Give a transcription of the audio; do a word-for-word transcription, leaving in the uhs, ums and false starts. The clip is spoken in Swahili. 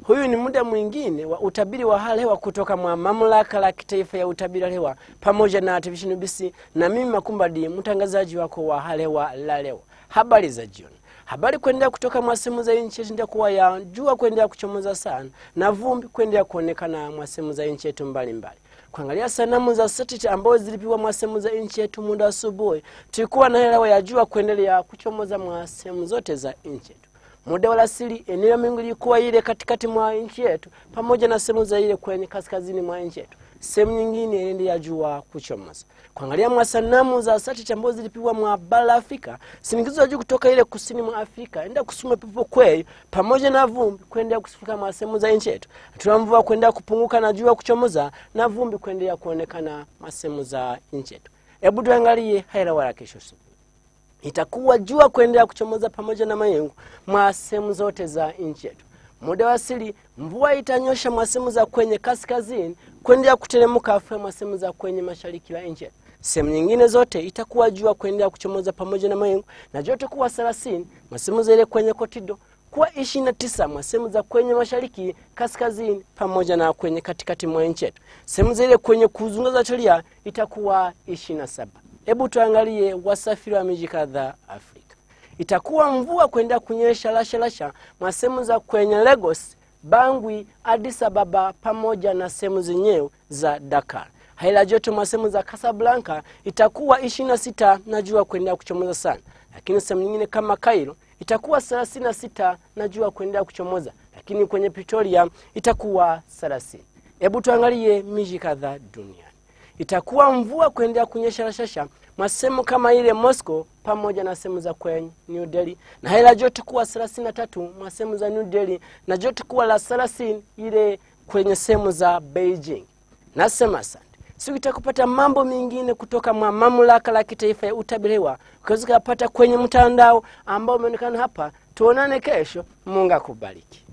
Huyu ni muda mwingine wa utabiri wa hali hewa kutoka mwa Mamlaka la Kitaifa ya Utabiri wa Hewa pamoja na Television B C, na mimi Makumbadi, mtangazaji wako wa hali hewa la leo. Habari za jioni. Habari kuendelea kutoka mwa sehemu za nchi yetu, kuwa ya jua kuendelea kuchomoza sana na vumbi kuendelea kuonekana mwa sehemu za nchi yetu mbalimbali. Kuangalia sanamu za satellite ambazo zilipigwa mwa sehemu za nchi yetu muda asubuhi, tulikuwa na hewa ya jua kuendelea kuchomoza mwa sehemu zote za nchi yetu. Muda wa alasiri eneo mingi ilikuwa ile katikati mwa nchi yetu pamoja na sehemu za ile kwenye kaskazini mwa nchi yetu. Sehemu nyingine ile ya jua kuchomoza. Kuangalia mwa sanamu za satellite ambazo zilipigwa mwa bara Afrika, shinikizo la juu kutoka ile kusini mwa Afrika enda kusuma pepo kweli pamoja na vumbi kuendelea kusifika mwa sehemu za nchi yetu. Tuna mvua kuendelea kupunguka na jua kuchomoza na vumbi kuendelea kuonekana mwa sehemu za nchi yetu. Hebu tuangalie hali ya kesho. Itakuwa jua kuendelea kuchomoza pamoja na mawingu mwa sehemu zote za nchi yetu. Muda wa asili mvua itanyosha mwa sehemu za kwenye kaskazini kuendelea kuteremka afu mwa sehemu za kwenye mashariki la nchi yetu. Sehemu nyingine zote itakuwa jua kuendelea kuchomoza pamoja na mawingu na joto kuwa thelathini mwa sehemu za ile kwenye kotido, kuwa ishirini na tisa mwa sehemu za kwenye mashariki kaskazini pamoja na kwenye katikati mwa nchi yetu. Sehemu za ile kwenye kuzunguza tulia itakuwa ishirini na saba. Hebu tuangalie wasafiri wa miji kadhaa Afrika. Itakuwa mvua kuendelea kunyesha lasha lasha mwa sehemu za kwenye Lagos, Bangui, Addis Ababa pamoja na sehemu zenyewe za Dakar. Hali ya joto mwa sehemu za Casablanca itakuwa ishirini na sita na jua kuendelea kuchomoza sana. Lakini sehemu nyingine kama Cairo itakuwa thelathini na sita na jua kuendelea kuchomoza. Lakini kwenye Pretoria itakuwa thelathini. Hebu tuangalie miji kadhaa duniani. Itakuwa mvua kuendelea kunyesha rashasha masehemu kama ile Moscow pamoja na sehemu za kwenye New Delhi, na hali ya joto kuwa thelathini na tatu masehemu za New Delhi na joto kuwa la thelathini ile kwenye sehemu za Beijing. Nasema asante. Siku itakupata mambo mengine kutoka mwa Mamlaka la Kitaifa ya Utabiri wa Hewa, ukaweza kupata kwenye mtandao ambao umeonekana hapa. Tuonane kesho. Mungu akubariki.